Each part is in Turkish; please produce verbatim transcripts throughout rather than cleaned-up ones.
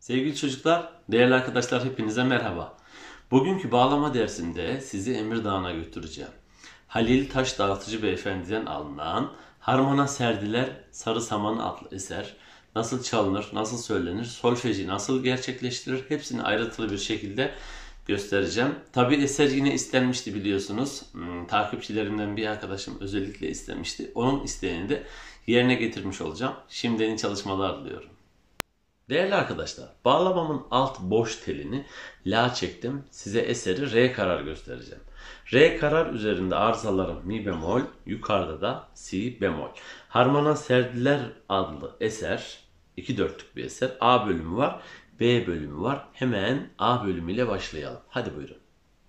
Sevgili çocuklar, değerli arkadaşlar hepinize merhaba. Bugünkü bağlama dersinde sizi Emirdağ'a götüreceğim. Halil Taş Dağıtıcı Beyefendi'den alınan Harmona Serdiler Sarı Saman adlı eser nasıl çalınır, nasıl söylenir, solfeji nasıl gerçekleştirir hepsini ayrıntılı bir şekilde göstereceğim. Tabi eser yine istenmişti biliyorsunuz. Hmm, takipçilerimden bir arkadaşım özellikle istemişti. Onun isteğini de yerine getirmiş olacağım. Şimdiden çalışmalar diliyorum. Değerli arkadaşlar, bağlamamın alt boş telini La çektim. Size eseri Re karar göstereceğim. Re karar üzerinde arızalarım Mi bemol, yukarıda da Si bemol. Harmona Serdiler adlı eser, iki dörtlük bir eser. A bölümü var, B bölümü var. Hemen A bölümüyle başlayalım. Hadi buyurun.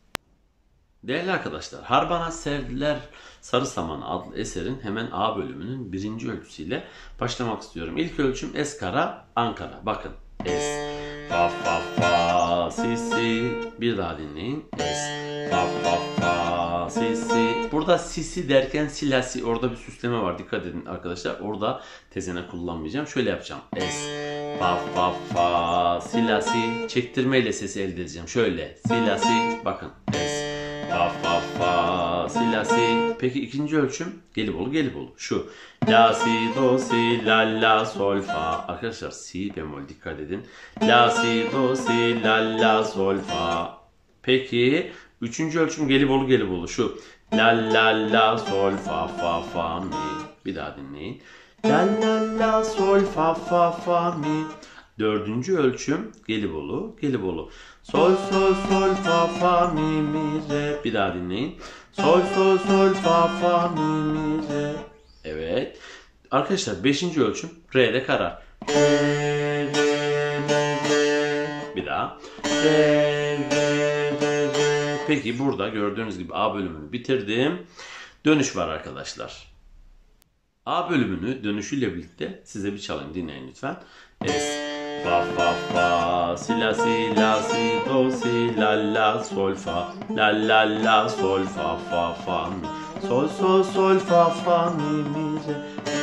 Değerli arkadaşlar, Harmona Serdiler Sarı Saman adlı eserin hemen A bölümünün birinci ölçüsüyle başlamak istiyorum. İlk ölçüm Es kara, Ankara. Bakın. Es, fa fa fa, si si. Bir daha dinleyin. Es, fa fa fa, si si. Burada si si derken si la si. Orada bir süsleme var. Dikkat edin arkadaşlar. Orada tezene kullanmayacağım. Şöyle yapacağım. Es, fa fa fa, si la si. Çektirmeyle sesi elde edeceğim. Şöyle. Si la si. Bakın. Es. Fa fa fa si la si. Peki ikinci ölçüm Gelibolu Gelibolu. Şu la si do si la la sol fa. Arkadaşlar si bemol dikkat edin. La si do si la la sol fa. Peki üçüncü ölçüm Gelibolu Gelibolu. Şu la la la sol fa fa fa mi. Bir daha dinleyin. La la la sol fa fa fa mi. Dördüncü ölçüm Gelibolu Gelibolu. Sol sol sol fa fa mi mi re. Bir daha dinleyin. Sol sol sol fa fa mi mi re. Evet. Arkadaşlar beşinci ölçüm Re'de karar. Re, re, re, re. Bir daha. Re, re, re, re. Peki burada gördüğünüz gibi A bölümünü bitirdim. Dönüş var arkadaşlar. A bölümünü dönüşüyle birlikte size bir çalayım, dinleyin lütfen. Es, fa fa fa, si la si la si do si la la sol fa, la la la sol fa fa fa mi, sol sol sol fa fa mi mi re,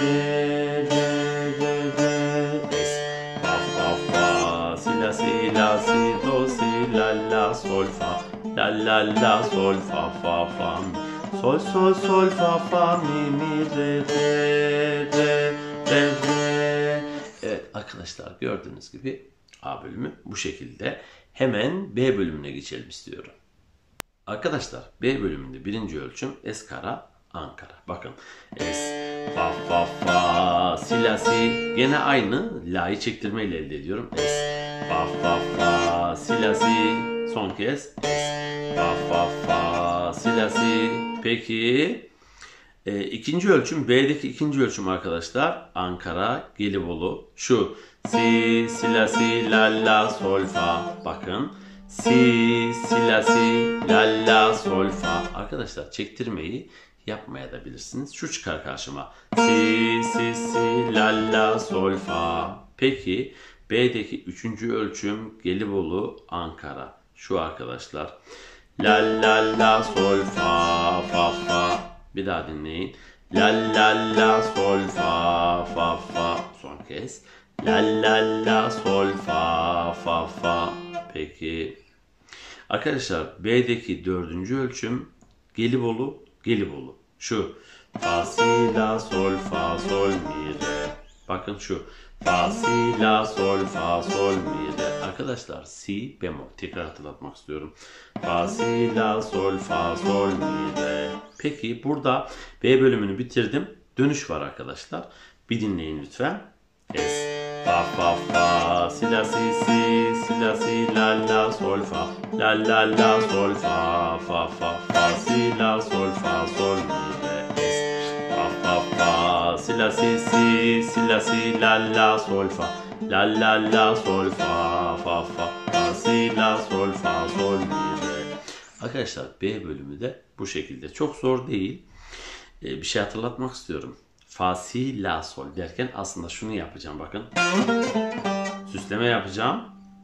re re re re. Es, fa fa fa, si la si la si do si la la sol fa, la la la sol fa fa fa mi. Sol sol sol fa fa mi mi re re re re re. Evet arkadaşlar gördüğünüz gibi A bölümü bu şekilde. Hemen B bölümüne geçelim istiyorum. Arkadaşlar B bölümünde birinci ölçüm Es kara, Ankara. Bakın Es, fa fa fa, si la si. Gene aynı la'yı çektirmeyle elde ediyorum. Es, fa fa fa, si la si. Son kez Es, fa fa fa, si la si. Peki e, ikinci ölçüm B'deki ikinci ölçüm arkadaşlar Ankara Gelibolu. Şu si si la si la la sol fa. Bakın si si la si la la sol fa. Arkadaşlar çektirmeyi yapmaya da bilirsiniz. Şu çıkar karşıma. Si si si la la sol fa. Peki B'deki üçüncü ölçüm Gelibolu Ankara. Şu arkadaşlar. La la la sol fa fa fa. Bir daha dinleyin. La la la sol fa fa fa. Son kez. La la la sol fa fa fa. Peki. Arkadaşlar B'deki dördüncü ölçüm Gelibolu Gelibolu. Şu fa si la sol fa sol mi re. Bakın şu fa si la sol fa sol mi re. Arkadaşlar si bemol. Tekrar hatırlatmak istiyorum. Fa si la sol fa sol mi re. Peki burada B bölümünü bitirdim. Dönüş var arkadaşlar. Bir dinleyin lütfen. Es, fa fa fa, si la si si, si la si la la sol fa, la la la sol fa fa fa fa, si la sol fa sol mi re. Es, fa fa fa, si la si si, si la si la la sol fa, la la la sol fa fa fa fa, si la sol fa sol mi re. Arkadaşlar B bölümü de bu şekilde. Çok zor değil. Ee, bir şey hatırlatmak istiyorum. Fa, si, la, sol derken aslında şunu yapacağım bakın. Süsleme yapacağım.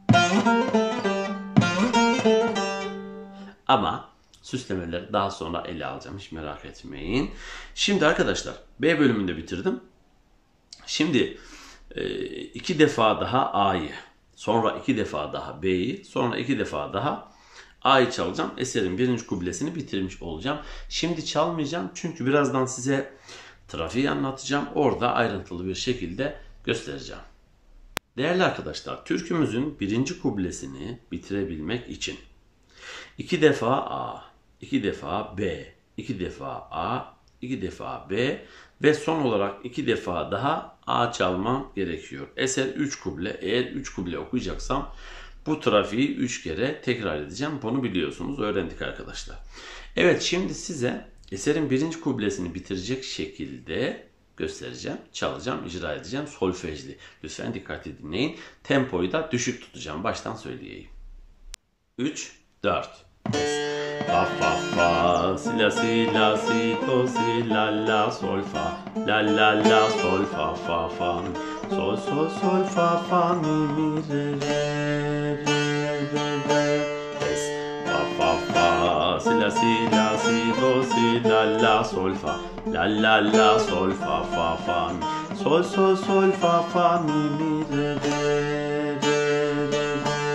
Ama süslemeleri daha sonra ele alacağım. Hiç merak etmeyin. Şimdi arkadaşlar B bölümünde bitirdim. Şimdi iki defa daha A'yı sonra iki defa daha B'yi, sonra iki defa daha A'yı çalacağım. Eserin birinci kublesini bitirmiş olacağım. Şimdi çalmayacağım çünkü birazdan size trafiği anlatacağım. Orada ayrıntılı bir şekilde göstereceğim. Değerli arkadaşlar, türkümüzün birinci kublesini bitirebilmek için iki defa A, iki defa B, iki defa A, iki defa B ve son olarak iki defa daha A çalmam gerekiyor. Eser üç kuble. Eğer üç kuble okuyacaksam bu trafiği üç kere tekrar edeceğim. Bunu biliyorsunuz, öğrendik arkadaşlar. Evet, şimdi size eserin birinci kublesini bitirecek şekilde göstereceğim, çalacağım, icra edeceğim. Solfejli. Lütfen dikkatli dinleyin. Tempoyu da düşük tutacağım. Baştan söyleyeyim. üç, dört. Fa fa fa, si la si la si do si la la sol fa, la la la sol fa fa fa, sol sol sol fa fa mi mi re re re re re. Es fa fa fa, si la si la si do si la la sol fa, la la la sol fa fa fa, sol sol sol fa fa mi mi re re re re.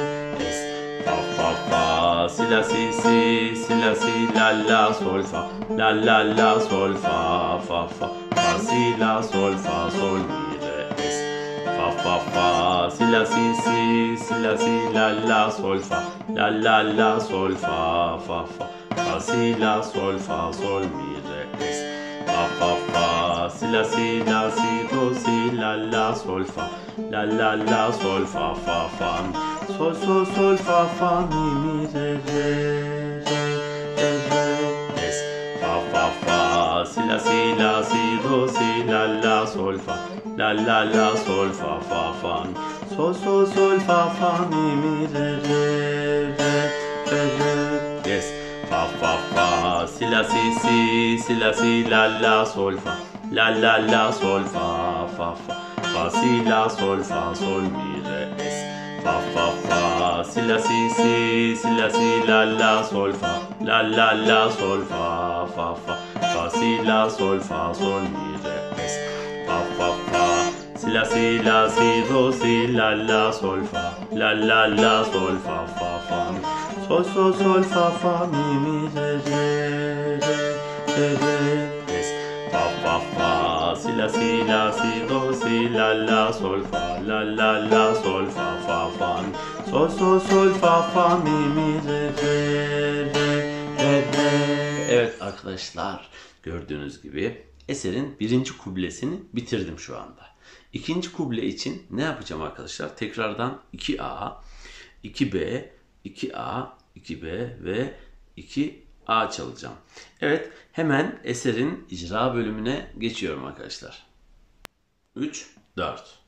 Si la si si si la si la la sol fa, la la la sol fa fa fa, fa si la sol fa sol mi re es, fa fa fa. Si la si si si la si la la sol fa, la la la sol fa fa fa, fa si la sol fa sol mi re es, fa fa fa. Si la si la si do si la la sol fa, la la la sol fa fa fa, sol sol sol fa fa mi mi re re re re re es, fa fa fa. Si la si la si do si la la sol fa, la la la sol fa fa fa, sol sol sol fa fa mi mi re re re re re es, fa fa fa. Si la si si si la si la la sol fa, la la la sol fa fa fa, fa si la sol fa sol mi re es, fa fa fa. Si la si si si la si la la sol fa, la la la sol fa fa fa, fa si la sol fa sol mi re es, fa fa fa. Si la si la si do si la la sol fa, la la la sol fa fa fa, sol sol sol fa fa mi mi re re re re es, fa fa fa. Si la si la si do si la la sol fa, la la la sol fa fa fa, sol sol sol fa fa mi mi re re re re. Evet arkadaşlar, gördüğünüz gibi eserin birinci kublesini bitirdim şu anda. İkinci kuble için ne yapacağım arkadaşlar? Tekrardan iki A, iki B, iki A, iki B ve iki A çalacağım. Evet, hemen eserin icra bölümüne geçiyorum arkadaşlar. üç, dört.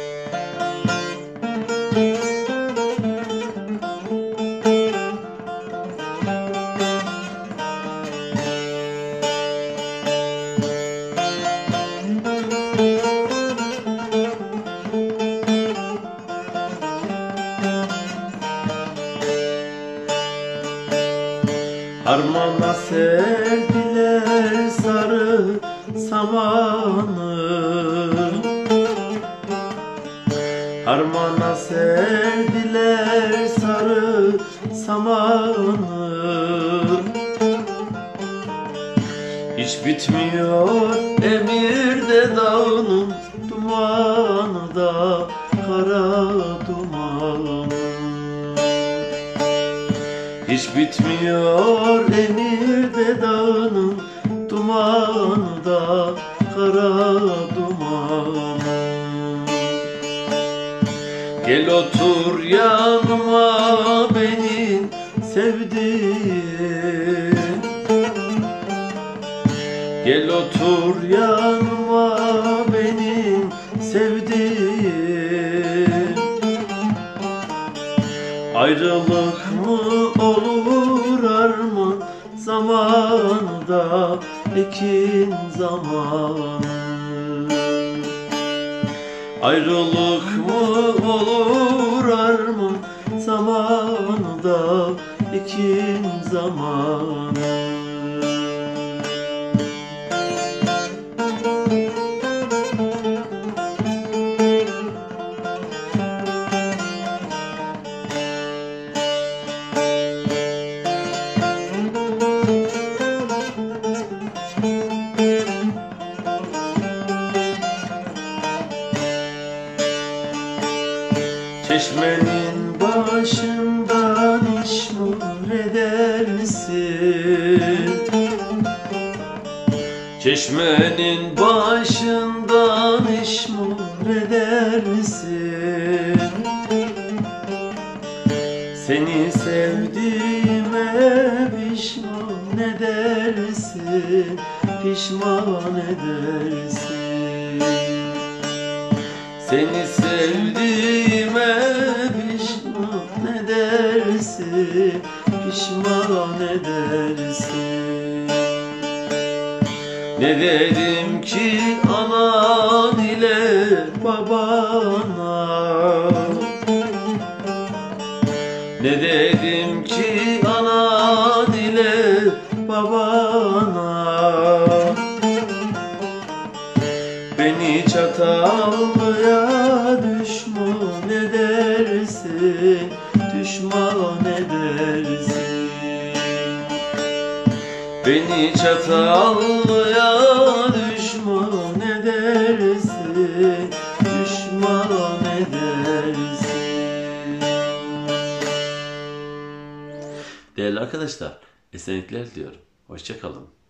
Harmana serdiler sarı samanı, harmana serdiler sarı samanı. Hiç bitmiyor Emir'de dağının dumanı da kara dumanı. Hiç bitmiyor Emir'de dağının dumanı da kara dumanı. Gel otur yanıma benim sevdiğim, gel otur yanıma benim sevdiğim. Ayrılık mı olur armağan zamanı da ekin zamanı. Ayrılık mı olur armağan zamanı da ekin zamanı. Çeşmenin başından işmur edersin. Çeşmenin başından işmur edersin. Seni sevdiğime pişman edersin, pişman edersin. Seni sevdiğime pişman edersin, pişman edersin. Ne dedim ki anan ile babana, ne dedim ki anan ile babana, beni çatallıya düşman edersin, düşman edersin. Beni çatallıya düşman edersin, düşman edersin. Değerli arkadaşlar, esenlikler diliyorum. Hoşça kalın.